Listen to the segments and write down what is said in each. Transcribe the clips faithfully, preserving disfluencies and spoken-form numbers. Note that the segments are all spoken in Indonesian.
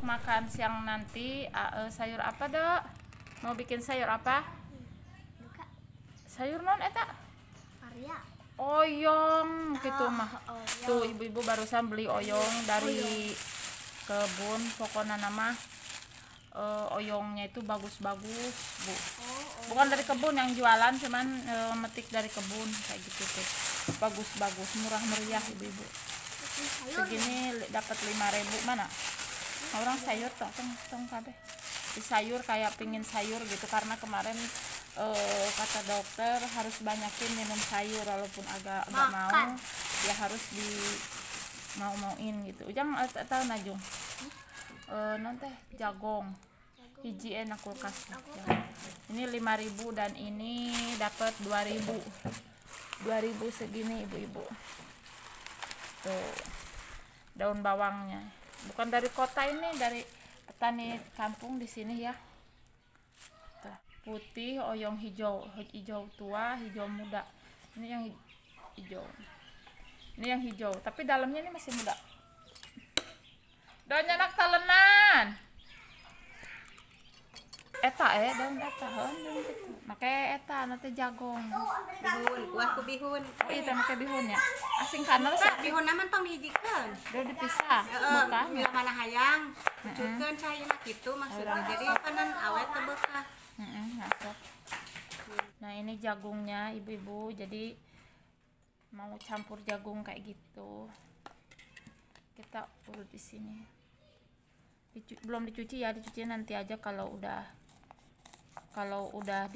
makan siang nanti uh, sayur apa dok? Mau bikin sayur apa? Buka. Sayur non eta? Karya. Oyong gitu Oh, mah. oyong. Tuh ibu-ibu barusan beli oyong dari kebun. Pokoknya nama uh, oyongnya itu bagus-bagus bu. Oh, Bukan dari kebun yang jualan, cuman uh, metik dari kebun kayak gitu tuh. Bagus-bagus, murah meriah ibu-ibu. Segini dapat lima ribu mana? Orang sayur toh tong tong kabeh. Di sayur kayak pingin sayur gitu karena kemarin uh, kata dokter harus banyakin minum sayur walaupun agak nggak mau ya harus di mau mauin gitu. Ujang tahu najung uh, non teh jagong hiji enak kulkas ya. Ini lima ribu dan ini dapat dua ribu dua ribu segini ibu-ibu. Tuh daun bawangnya bukan dari kota, ini dari petani kampung di sini ya. Tuh, putih, oyong hijau, hijau tua, hijau muda. Ini yang hijau. Ini yang hijau, tapi dalamnya ini masih muda. Daunnya nak talenan. Eta eh daun eta heun daun kitu. Make eta nanti jagong. Bihun, buah ku bihun. Oh iya teh make bihunnya. Asing kana Nah, sih. bihun naman tong dihijikeun. Udah dipisah. Heeh, Bukan. mila mana hayang. Cukeun cairna kitu maksudnya. Jadi panan awet teu beukah. Heeh, masuk. Nah, ini jagungnya ibu-ibu. Jadi mau campur jagung kayak gitu. Kita urut di sini. Dicu- belum dicuci ya, dicuci nanti aja kalau udah kalau udah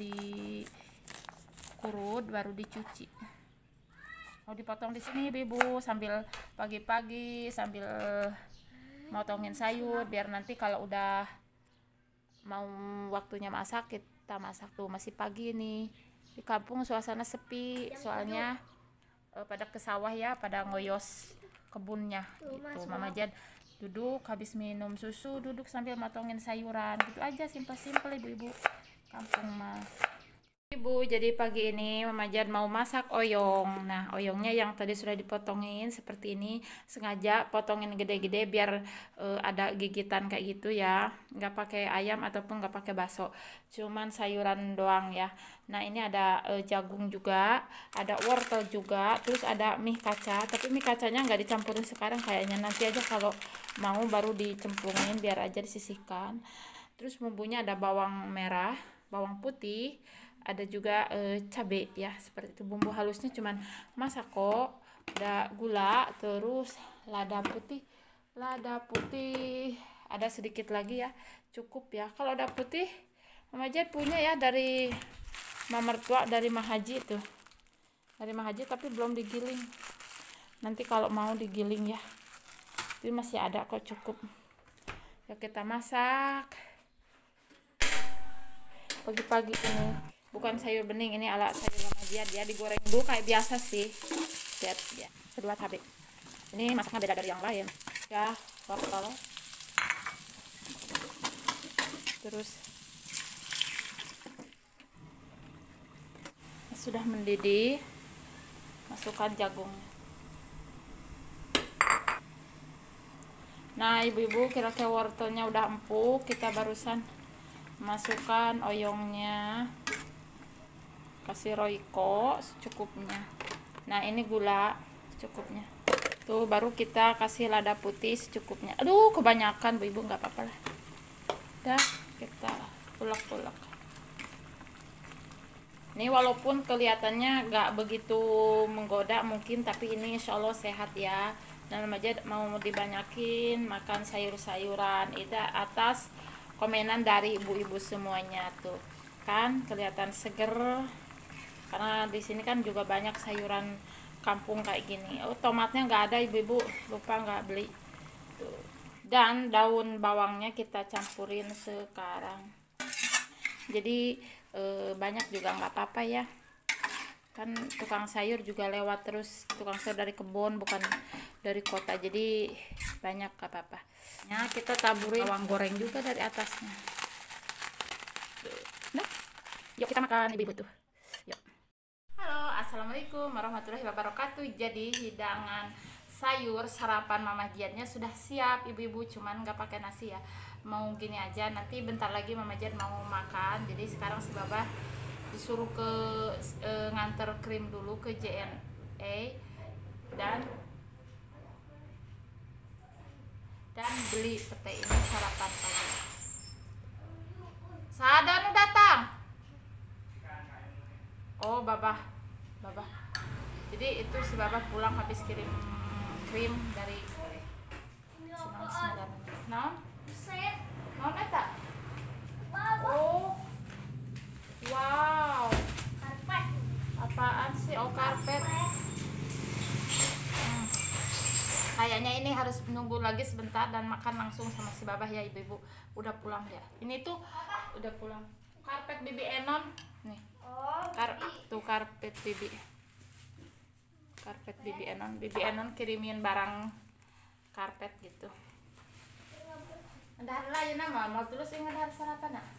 dikurut baru dicuci. Mau dipotong di sini ibu sambil pagi-pagi sambil motongin sayur biar nanti kalau udah mau waktunya masak kita masak. Tuh masih pagi nih di kampung, suasana sepi soalnya eh, pada ke sawah ya, pada ngoyos kebunnya gitu. Mama Jad duduk habis minum susu, duduk sambil motongin sayuran gitu aja, simpel-simpel ibu-ibu kampung mah. Ibu, jadi pagi ini Mama Jan mau masak oyong. Nah, oyongnya yang tadi sudah dipotongin seperti ini, sengaja potongin gede-gede biar uh, ada gigitan kayak gitu ya. Nggak pakai ayam ataupun nggak pakai bakso, cuman sayuran doang ya. Nah, ini ada uh, jagung juga, ada wortel juga, terus ada mie kaca. Tapi mie kacanya nggak dicampurin sekarang kayaknya, nanti aja kalau mau baru dicemplungin biar aja disisihkan. Terus bumbunya ada bawang merah, bawang putih, ada juga e, cabai ya, seperti itu. Bumbu halusnya cuman masako, ada gula, terus lada putih lada putih ada sedikit lagi ya, cukup ya. Kalau lada putih Mama Jad punya ya dari Mama mertua, dari Mahaji tuh, dari Mahaji tapi belum digiling, nanti kalau mau digiling ya. Ini masih ada kok, cukup ya. Kita masak pagi-pagi ini. Bukan sayur bening, ini ala sayur Mama Jad ya, digoreng dulu kayak biasa sih. Lihat ya, kedua cabai. Ini masaknya beda dari yang lain. Ya, wortel. Terus sudah mendidih, masukkan jagung. Nah, ibu-ibu, kira-kira wortelnya udah empuk, kita barusan masukkan oyongnya. Kasih royco secukupnya. Nah, ini gula secukupnya. Tuh baru kita kasih lada putih secukupnya. Aduh, kebanyakan Bu Ibu, nggak apa-apa lah. Dah, kita ulek-ulek. Ini walaupun kelihatannya nggak begitu menggoda mungkin, tapi ini insya Allah sehat ya. Dan aja mau dibanyakin makan sayur-sayuran. Itu atas komenan dari ibu-ibu semuanya tuh. Kan kelihatan seger. Karena di sini kan juga banyak sayuran kampung kayak gini. Oh, tomatnya nggak ada ibu-ibu, lupa nggak beli. Tuh. Dan daun bawangnya kita campurin sekarang. Jadi e, banyak juga nggak apa-apa ya. Kan tukang sayur juga lewat terus, tukang sayur dari kebun bukan dari kota, jadi banyak nggak apa-apa. Nah, kita taburin bawang goreng juga dari atasnya. Nah, yuk kita makan ibu-ibu tuh. Yuk. Halo, assalamualaikum warahmatullahi wabarakatuh. Jadi hidangan sayur sarapan Mama Jiannya sudah siap ibu-ibu, cuman nggak pakai nasi ya, mau gini aja. Nanti bentar lagi Mama Jian mau makan, jadi sekarang si Baba disuruh ke e, nganter krim dulu ke J N E dan dan beli pete ini sarapan pagi. Sadanu datang. Oh Baba, Baba. Jadi itu si Baba pulang habis kirim krim dari Senang sembilan. Nah, mau kata? Oh, wow. Karpet. Apaan sih? Oh karpet. Hmm. Kayaknya ini harus menunggu lagi sebentar dan makan langsung sama si Babah ya ibu-ibu. Udah pulang ya. Ini tuh udah pulang. Karpet Bibi Enon nih. Kar tuh karpet Bibi. Karpet Bibi Enon. Bibi Enon kirimin barang karpet gitu. Ada lah ya nama mau terus ingat harus sarapan nak.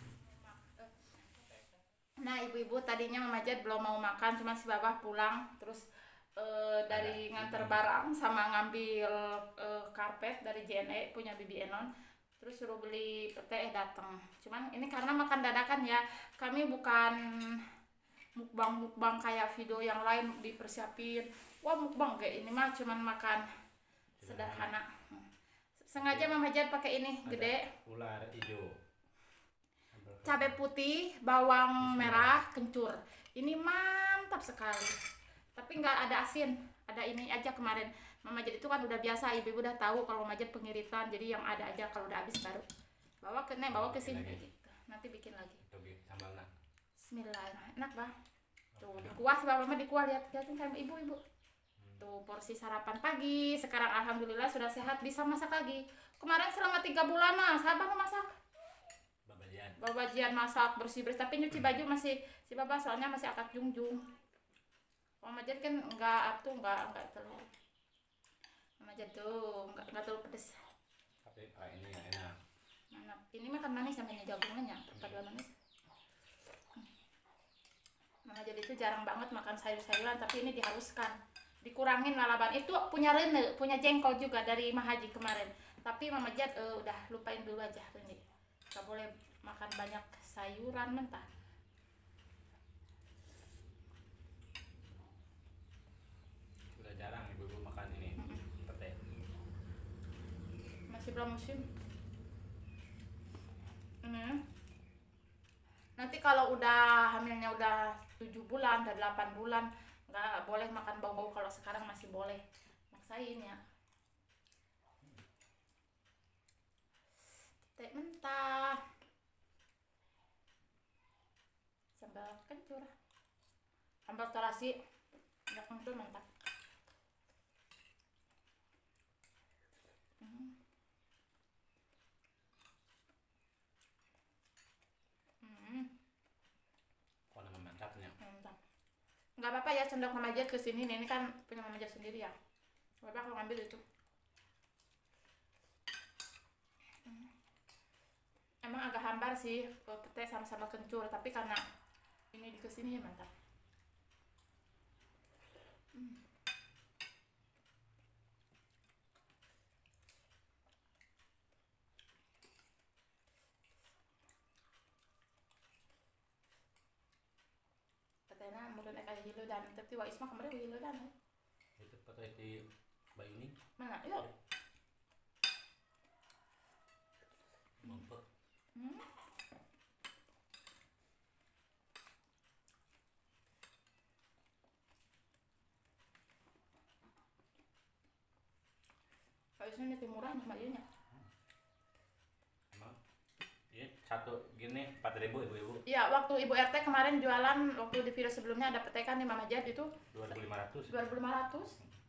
Nah ibu-ibu tadinya Mama Jad belum mau makan, cuma si Babah pulang terus e, dari nganter barang sama ngambil e, karpet dari J N E punya Bibi Enon, terus suruh beli pete eh datang. Cuman ini karena makan dadakan ya, kami bukan mukbang-mukbang kayak video yang lain dipersiapin. Wah mukbang kayak ini mah cuman makan sederhana. Sengaja Mama Jad pakai ini gede. Ular hijau. Cabai putih, bawang merah, kencur. Ini mantap sekali. Tapi nggak ada asin. Ada ini aja kemarin. Mama Jad itu kan udah biasa, ibu-ibu udah tahu kalau Mama Jad pengiritan. Jadi yang ada aja kalau udah habis baru bawa ke nih, bawa ke sini gitu. Nanti bikin lagi. Sambal nak. Bismillah. Enak, Bang. Tuh, di kuah sih Mama di kuah, lihat lihatin sama ibu-ibu. Tuh porsi sarapan pagi. Sekarang alhamdulillah sudah sehat, bisa masak lagi. Kemarin selama tiga bulan mas Abang masak. Babajian. Babajian masak bersih-bersih, tapi nyuci baju masih si Baba soalnya masih akad jungjung. Mama Jad kan enggak tuh enggak enggak terlalu. Mama Jad tuh enggak enggak terlalu pedes. Tapi ah, ini yang enak. Mana ini makan manis sampai jagungnya perpaduan manis. Mama Jad itu jarang banget makan sayur-sayuran, tapi ini diharuskan. Dikurangin lalaban itu punya rene, punya jengkol juga dari Mahaji kemarin. Tapi Mama Jad uh, udah lupain dulu aja rene. Gak boleh makan banyak sayuran mentah. Udah jarang ibu-ibu makan ini. Pete. Masih belum musim. Hmm. Nanti kalau udah hamilnya udah tujuh bulan, udah delapan bulan, nggak boleh makan bau-bau. Kalau sekarang masih boleh maksain ya. Teh mentah, sambal kencur, sambal terasi, udah kencur mantap. Hmm. Hmm. Kok nama mantapnya? Mantap. Nggak apa-apa ya sendok Mama Jad kesini, ini kan punya Mama Jad sendiri ya. Nggak apa-apa kalau ngambil itu. Hmm. Emang agak hambar sih pete sama sambal kencur, tapi karena ini di kesini ya mantap. Hmm. Petena mungkin kayak hilo dan tapi wa isma kemarin hilo dan Itu pete di Bayu ini. mana yuk. Mampet. Hmm. Kalau ini lebih murah nih bayarnya. Emang? Iya satu gini empat ribu ibu-ibu. Iya, waktu Ibu R T kemarin jualan waktu di video sebelumnya ada petekan di Mama Jad itu Dua ribu lima ratus. dua ribu lima ratus.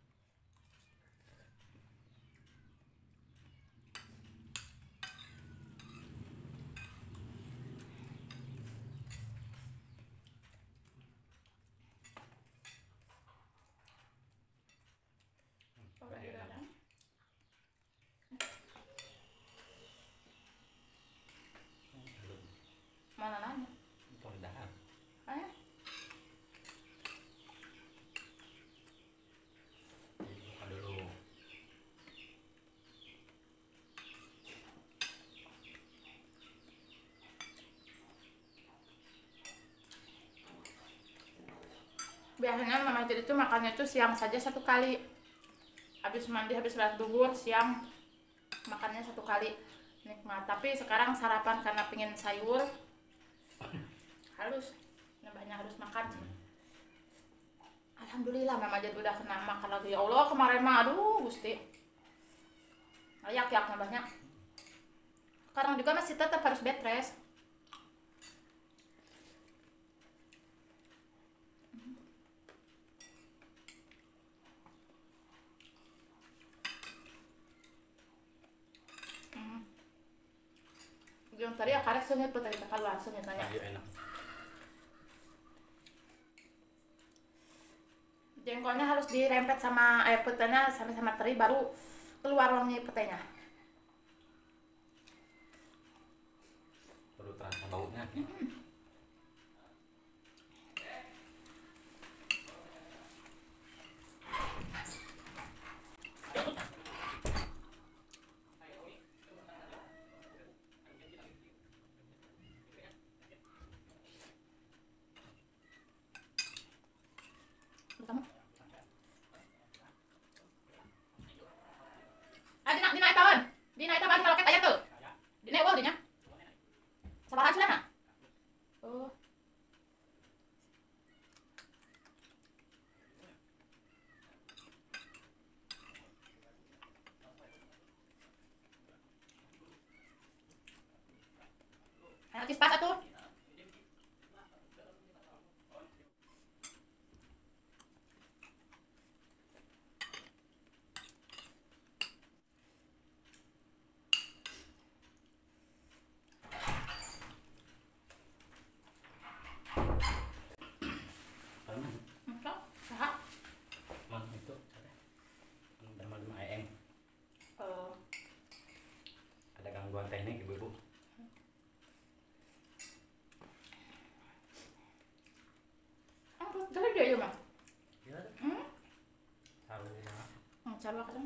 Mana nanya? Tondahan. Eh? Makan dulu. Biasanya Mama Jet itu makannya tuh siang saja satu kali. Habis mandi, habis sholat duhur, siang makannya satu kali. Nikmat. Tapi sekarang sarapan karena pengen sayur harus nambahnya harus makan. Alhamdulillah Mama Jet udah kena makan lagi. Ya Allah, kemarin mah aduh Gusti. Ayak-ayak nambahnya. Sekarang juga masih tetap harus bed rest. Yang tadi ya karek sengit tadi keluar sengit tanya. Ayo enak. Jengkolnya harus dirempet sama air petenya sampai sama teri baru keluar wangi petenya. Perlu terasa baunya. Kamu? Ah, dina dina tawan. Dina tawan kalau ket aya tuh. Dina eueuh dinya. Sabaraha cenah? Oh. Ayo kispas atuh. Enggak, saha? Man itu ada lima em. Eh, Ada gangguan teknik ibu-ibu. angkat dari dia ya, Mang. Iya. Hmm? Taruh ya. Hmm, sarua kan.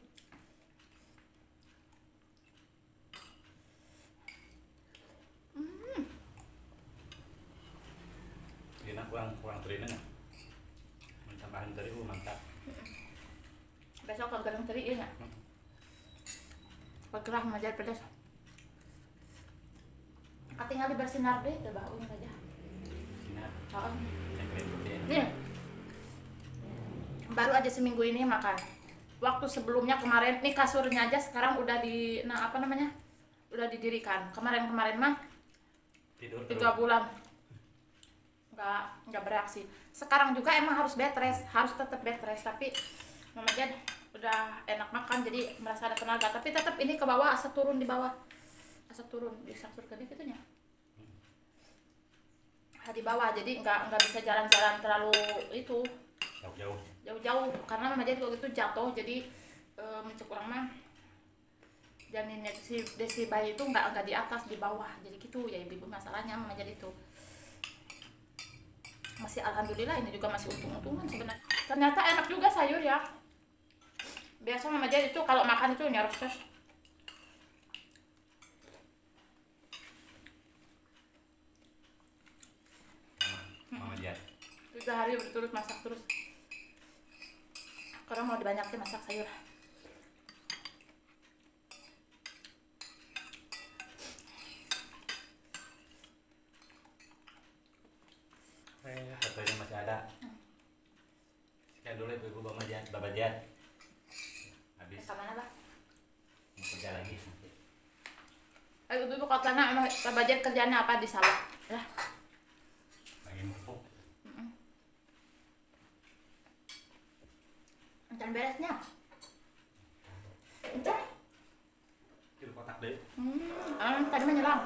Dina kurang kurang terina nggak? Tambahan dari bu mantap. Besok ke gerang teri ieu nya. Pagerah majar pedas. Katinggal bersinar deh teu bau aja. Sinar. Heeh. Yang keren putih. Nih. Baru aja seminggu ini makan. Waktu sebelumnya kemarin nih kasurnya aja sekarang udah di nah apa namanya? Udah didirikan. Kemarin-kemarin mah Tidur tiga terus. bulan nggak nggak bereaksi. Sekarang juga emang harus bed rest, harus tetap bed rest, tapi Mama Jet udah enak makan jadi merasa ada tenaga, tapi tetap ini ke bawah, asa turun di bawah, asa turun di saksur gede gitunya. Nah, di bawah jadi nggak nggak bisa jalan-jalan terlalu itu Jauh-jauh. jauh-jauh karena Mama Jet waktu itu jatuh jadi eh, mencek orang mah janinnya si desi bayi itu nggak nggak di atas di bawah jadi gitu ya ibu masalahnya Mama Jet itu masih alhamdulillah ini juga masih untung-untungan sebenarnya. Ternyata enak juga sayur ya. Biasa Mama Jet itu kalau makan itu nyarok terus. Mama Jet. Tiga hari berturut masak terus. Sekarang mau dibanyakin masak sayur. Eh, fotonya masih ada. Sekian dulu ibu-ibu Mama Jet, Bapak Jet. Habis Ke mana bah? mau kerja lagi. Eh ibu katanya emang Mama Jet kerjanya apa di sawah? Ya. Lagi mupuk. Encan beresnya. Encan. Kira kotak deh. Hmm, ah, tadi menyelam.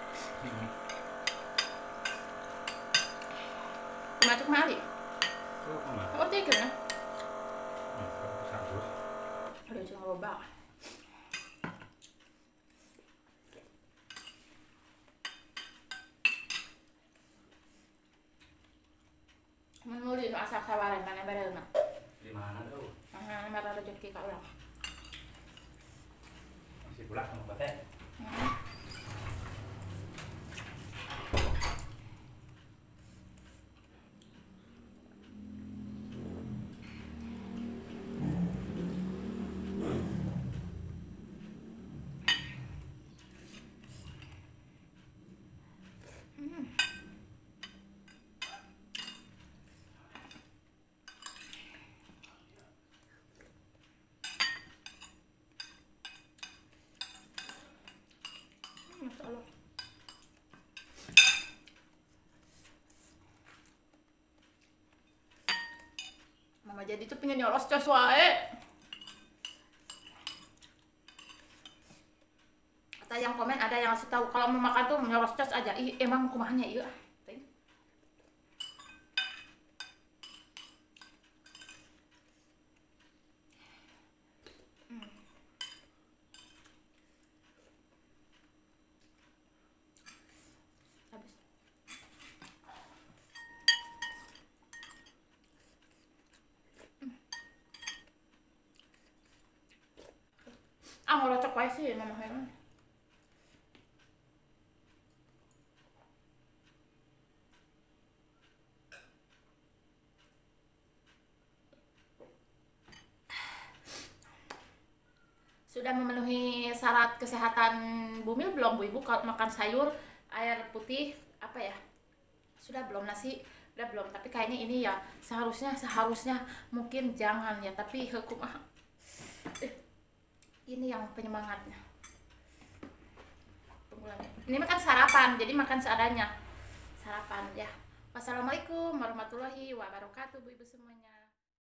Masuk mali. Oh, kemana? Oh, tiga ya. Hmm, pesan terus. Udah cuma loba. Menuli nu asa sawaran kana bareuna. Di mana tuh? Ah, mata rezeki ka urang. Masih pulang sama Bapak. jadi tuh pengen nyoros cos wae. Kata yang komen ada yang ngasih tahu kalau mau makan tuh nyoros cos aja. Ih, emang kumahnya iya. Ah, ngelocok wae sih mama Herman. Sudah memenuhi syarat kesehatan Bumil belum Bu Ibu kalau makan sayur, air putih apa ya? Sudah belum, nasi udah belum, tapi kayaknya ini ya seharusnya seharusnya mungkin jangan ya, tapi hukum eh, ini yang penyemangatnya. Tunggu lagi. Ini makan sarapan, jadi makan seadanya. Sarapan ya. Wassalamualaikum warahmatullahi wabarakatuh Bu Ibu semuanya.